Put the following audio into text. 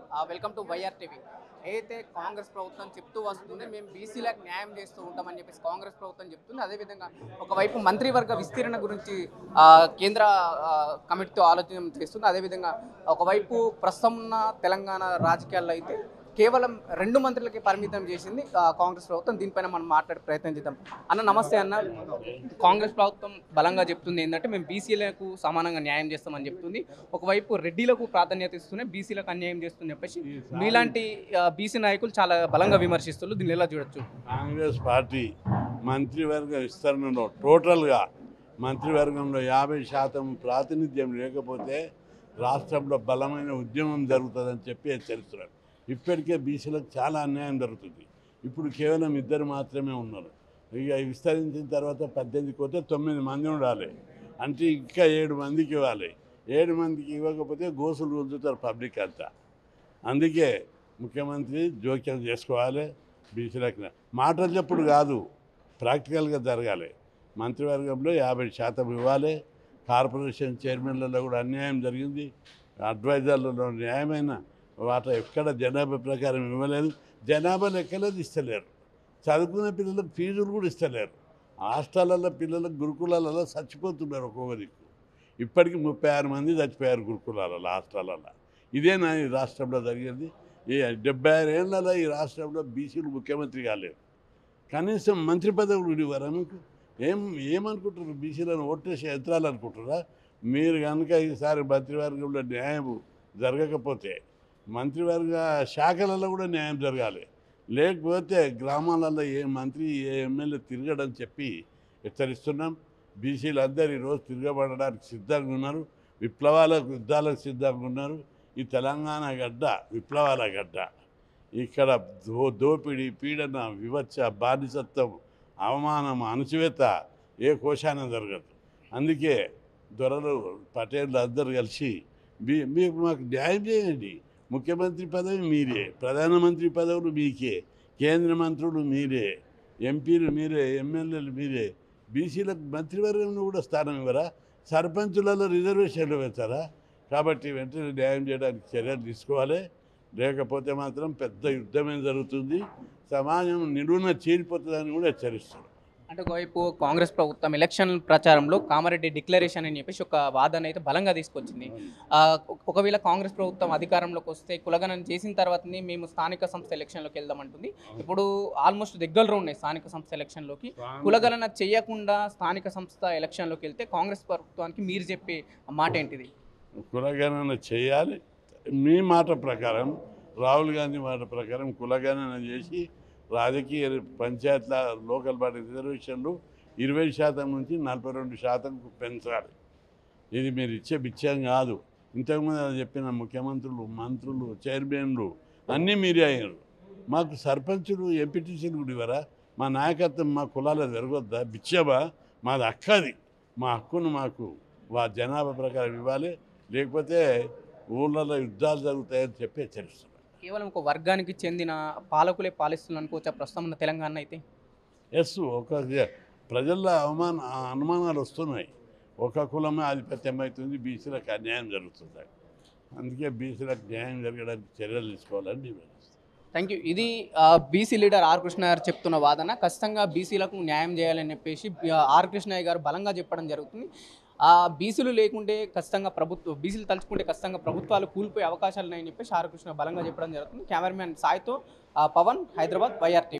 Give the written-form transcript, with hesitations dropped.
Welcome to YR TV. ఏదైతే కాంగ్రెస్ ప్రభుత్వం చెప్తూ వస్తుంది, మేము బీసీలకు న్యాయం చేస్తూ ఉంటామని చెప్పేసి కాంగ్రెస్ ప్రభుత్వం చెప్తుంది. అదేవిధంగా ఒకవైపు మంత్రివర్గ విస్తీరణ గురించి కేంద్ర కమిటీతో ఆలోచన చేస్తుంది. అదేవిధంగా ఒకవైపు ప్రస్తుతం ఉన్న తెలంగాణ రాజకీయాల్లో అయితే కేవలం 2 మంత్రులకి పరిమితం చేసింది కాంగ్రెస్ ప్రభుత్వం. దీనిపైన మనం మాట్లాడే ప్రయత్నం చేద్దాం. అన్న నమస్తే అన్న. కాంగ్రెస్ ప్రభుత్వం బలంగా చెప్తుంది ఏంటంటే మేము బీసీలకు సమానంగా న్యాయం చేస్తామని చెప్తుంది. ఒకవైపు రెడ్డిలకు ప్రాధాన్యత ఇస్తూనే బీసీలకు అన్యాయం చేస్తుందని చెప్పేసి మీలాంటి బీసీ నాయకులు చాలా బలంగా విమర్శిస్తున్నారు. దీన్ని ఎలా చూడొచ్చు? కాంగ్రెస్ పార్టీ మంత్రివర్గ విస్తరణలో టోటల్గా మంత్రివర్గంలో 50% ప్రాతినిధ్యం లేకపోతే రాష్ట్రంలో బలమైన ఉద్యమం జరుగుతుందని చెప్పి హెచ్చరిస్తున్నారు. ఇప్పటికే బీసీలకు చాలా అన్యాయం జరుగుతుంది. ఇప్పుడు కేవలం 2 మాత్రమే ఉన్నారు. ఇక విస్తరించిన తర్వాత 18 పోతే 9 మంది ఉండాలి. అంటే ఇంకా 7 మందికి ఇవ్వాలి. 7 మందికి ఇవ్వకపోతే గోసులు గుంజుతారు పబ్లిక్ అంతా. అందుకే ముఖ్యమంత్రి జోక్యం చేసుకోవాలి. బీసీలకు మాటలు చెప్పుడు కాదు, ప్రాక్టికల్గా జరగాలి. మంత్రివర్గంలో 50% ఇవ్వాలి. కార్పొరేషన్ చైర్మన్లలో కూడా అన్యాయం జరిగింది. అడ్వైజర్లలో న్యాయమైన వాటి ఎక్కడ జనాభా ప్రకారం ఇవ్వలేదు. జనాభా లెక్కలేదు ఇస్తలేరు. చదువుకునే పిల్లలకు ఫీజులు కూడా ఇస్తలేరు. హాస్టళ్ళల్లో పిల్లలకు గురుకులాలలో చచ్చిపోతున్నారు. ఒక్కొక్కరికి ఇప్పటికీ 36 మంది చచ్చిపోయారు గురుకులాలలో, హాస్టళ్ళల్లో. ఇదేనా ఈ రాష్ట్రంలో జరిగింది? ఈ 76 ఏళ్ళలో ఈ రాష్ట్రంలో బీసీలు ముఖ్యమంత్రి కాలేరు. కనీసం మంత్రి పదవులు ఇవ్వరా మీకు? ఏమనుకుంటారు? బీసీలను ఓటేసి యంత్రాలు అనుకుంటారా? మీరు కనుక ఈసారి మంత్రివర్గంలో న్యాయం జరగకపోతే మంత్రివర్గ శాఖలలో కూడా న్యాయం జరగాలి. లేకపోతే గ్రామాలలో ఏ మంత్రి ఏ ఎమ్మెల్యే తిరగడని చెప్పి హెచ్చరిస్తున్నాం. బీసీలు అందరూ ఈరోజు తిరగబడడానికి సిద్ధంగా ఉన్నారు. యుద్ధాలకు సిద్ధంగా ఉన్నారు. ఈ తెలంగాణ గడ్డ విప్లవాల గడ్డ. ఇక్కడ దోపిడీ, పీడన, వివక్ష, బానిసత్వం, అవమానం, అణచివేత ఏ కోశాన జరగదు. అందుకే దొరలు పటేళ్ళు అందరూ కలిసి మీకు మాకు న్యాయం చేయండి. ముఖ్యమంత్రి పదవి మీరే, ప్రధానమంత్రి పదవులు మీకే, కేంద్ర మంత్రులు మీరే, ఎంపీలు మీరే, ఎమ్మెల్యేలు మీరే. బీసీలకు మంత్రివర్గంలో కూడా స్థానం ఇవ్వరా? సర్పంచులలో రిజర్వేషన్లు పెడతారా? కాబట్టి వెంటనే న్యాయం చేయడానికి చర్యలు తీసుకోవాలి. లేకపోతే మాత్రం పెద్ద యుద్ధమే జరుగుతుంది. సమాజం నిలువున చీలిపోతుందని కూడా హెచ్చరిస్తారు. అంటే ఒకవైపు కాంగ్రెస్ ప్రభుత్వం ఎలక్షన్ ప్రచారంలో కామారెడ్డి డిక్లరేషన్ అని చెప్పేసి ఒక వాదన అయితే బలంగా తీసుకొచ్చింది. ఒకవేళ కాంగ్రెస్ ప్రభుత్వం అధికారంలోకి వస్తే కులగణన చేసిన తర్వాతనే మేము స్థానిక సంస్థ ఎలక్షన్లోకి వెళ్దామంటుంది. ఇప్పుడు ఆల్మోస్ట్ దగ్గరలో ఉన్నాయి స్థానిక సంస్థ ఎలక్షన్లోకి. కులగణన చేయకుండా స్థానిక సంస్థ ఎలక్షన్లోకి వెళ్తే కాంగ్రెస్ ప్రభుత్వానికి మీరు చెప్పే మాట ఏంటిది? కులగణన చేయాలి. మీ మాట ప్రకారం, రాహుల్ గాంధీ మాట ప్రకారం కులగణన చేసి రాజకీయ పంచాయతీల లోకల్ బాడీ రిజర్వేషన్లు 20% నుంచి 42%కు పెంచాలి. ఇది మీరు ఇచ్చే బిచ్చం కాదు. ఇంతకుముందు చెప్పిన ముఖ్యమంత్రులు, మంత్రులు, చైర్మన్లు అన్నీ మీరే అయ్యారు. మాకు సర్పంచులు, ఎంపీటీసీలు కూడా ఇవ్వరా? మా నాయకత్వం మా కులాల జరగొద్దా? బిచ్చమా? మాది హక్కది. మా హక్కును మాకు జనాభా ప్రకారం ఇవ్వాలి. లేకపోతే ఊళ్ళలో యుద్ధాలు జరుగుతాయని చెప్పి హెచ్చరిస్తున్నారు. కేవలం ఒక వర్గానికి చెందిన పాలకులే పాలిస్తున్నారు అనుకోవచ్చా ప్రస్తుతం ఉన్న తెలంగాణ అయితే? ఒక ప్రజల్లో అనుమానాలు వస్తున్నాయి. ఒక కులమే ఆధిపత్యం అవుతుంది, బీసీలకు అన్యాయం జరుగుతుంది. అందుకే బీసీలకు న్యాయం జరగడానికి చర్యలు తీసుకోవాలని డిమాండ్ చేస్తాను. Thank you. ఇది బీసీ లీడర్ ఆర్ కృష్ణ గారు చెప్తున్న వాదన. ఖచ్చితంగా బీసీలకు న్యాయం చేయాలని చెప్పేసి ఆర్ కృష్ణయ్య గారు బలంగా చెప్పడం జరుగుతుంది. బీసీలు లేకుంటే ఖచ్చితంగా బీసీలు తలుచుకుంటే ఖచ్చితంగా ప్రభుత్వాలు కూలిపోయే అవకాశాలు ఉన్నాయని చెప్పేసి ఆర్ కృష్ణ బలంగా చెప్పడం జరుగుతుంది. కెమెరామెన్ సాయితో పవన్, హైదరాబాద్, వైఆర్ టీవీ.